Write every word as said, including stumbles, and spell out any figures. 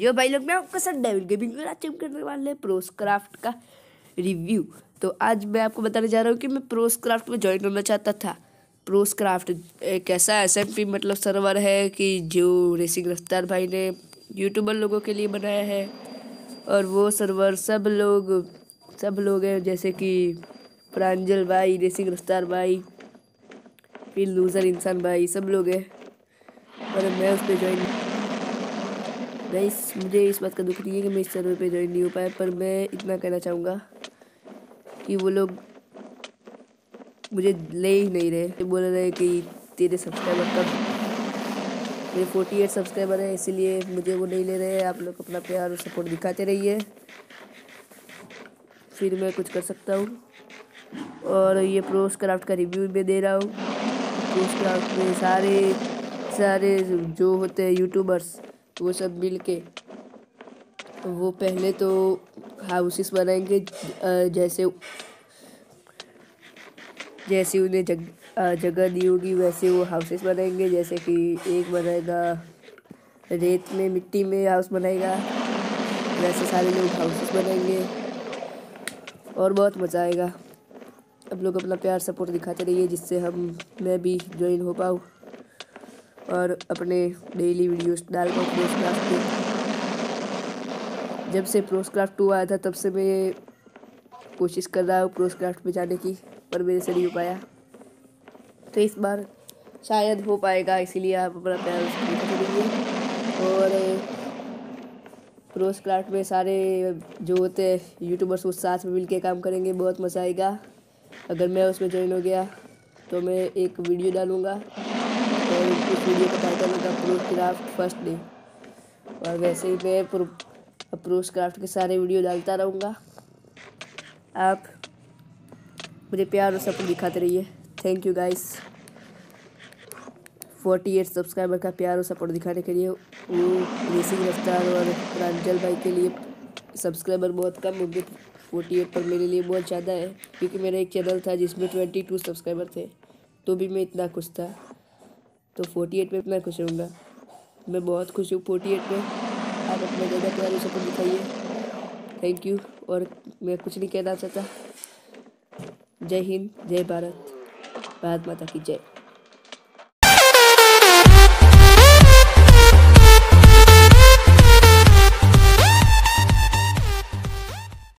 जो भाई लोग मैं आपका साथ डेविल गेमिंग में आज हम करने वाले हैं प्रोसक्राफ्ट का रिव्यू। तो आज मैं आपको बताने जा रहा हूँ कि मैं प्रोसक्राफ्ट में ज्वाइन करना चाहता था। प्रोसक्राफ्ट एक ऐसा एसएमपी मतलब सर्वर है कि जो रेसिंग रफ्तार भाई ने यूट्यूबर लोगों के लिए बनाया है, और वो सर्वर सब लोग सब लोग हैं जैसे कि प्रांजल भाई, रेसिंग रफ्तार भाई, फिर लूज़र इंसान भाई, सब लोग हैं। और मैं उस पर ज्वाइन गाइस, मुझे इस बात का दुख नहीं है कि मैं इस सर्वर पे ज्वाइन नहीं हो पाया, पर मैं इतना कहना चाहूँगा कि वो लोग मुझे ले ही नहीं रहे। बोल रहे कि तेरे सब्सक्राइबर कब, मेरे अड़तालीस सब्सक्राइबर है इसीलिए मुझे वो नहीं ले रहे हैं। आप लोग अपना प्यार और सपोर्ट दिखाते रहिए, फिर मैं कुछ कर सकता हूँ। और ये प्रोसक्राफ्ट का रिव्यू मैं दे रहा हूँ। प्रोसक्राफ्ट में सारे सारे जो होते हैं यूट्यूबर्स वो सब मिल के वो पहले तो हाउसेस बनाएंगे, जैसे जैसे उन्हें जग, जगह दी होगी वैसे वो हाउसेस बनाएंगे। जैसे कि एक बनाएगा रेत में, मिट्टी में हाउस बनाएगा, वैसे सारे लोग हाउसेस बनाएंगे और बहुत मज़ा आएगा। अब लोग अपना प्यार सपोर्ट दिखाते रहिए जिससे हम मैं भी ज्वाइन हो पाऊँ और अपने डेली वीडियोस डाल पाऊँ प्रोसक्राफ्ट पे। जब से प्रोसक्राफ्ट टू आया था तब से मैं कोशिश कर रहा हूँ प्रोसक्राफ्ट में जाने की, पर मेरे से नहीं हो पाया। तो इस बार शायद हो पाएगा, इसीलिए आप अपना प्यार दिखाते रहिए। और प्रोसक्राफ्ट में सारे जो होते हैं यूट्यूबर्स वो साथ में मिलके काम करेंगे, बहुत मज़ा आएगा। अगर मैं उसमें ज्वाइन हो गया तो मैं एक वीडियो डालूँगा और उस वीडियो का टाइटल होगा प्रोसक्राफ्ट फर्स्ट डे। और वैसे ही मैं प्रो प्रोसक्राफ्ट के सारे वीडियो डालता रहूँगा। आप मुझे प्यार और सपोर्ट दिखाते रहिए। थैंक यू गाइस, अड़तालीस सब्सक्राइबर का प्यार और सपोर्ट दिखाने के लिए। वो रेसिंग रफ्तार और प्रांजल भाई के लिए सब्सक्राइबर बहुत कम होंगे अड़तालीस, पर मेरे लिए बहुत ज़्यादा है, क्योंकि मेरा एक चैनल था जिसमें बाईस सब्सक्राइबर थे तो भी मैं इतना खुश था। तो अड़तालीस पे इतना खुश रहूँगा। मैं बहुत खुश हूँ अड़तालीस पे। आप अपना ज़्यादा प्यार और सपोर्ट दिखाइए। Thank you. और मैं कुछ नहीं कहना चाहता। जय हिंद, जय भारत, भारत माता की जय।